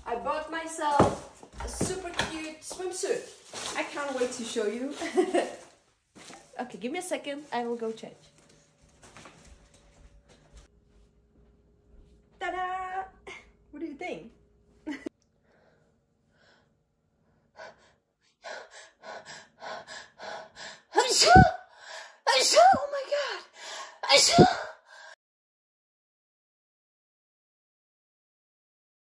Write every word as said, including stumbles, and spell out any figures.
I bought myself a super cute swimsuit. I can't wait to show you. Okay, give me a second. I will go change. Ta-da! What do you think? Oh my god!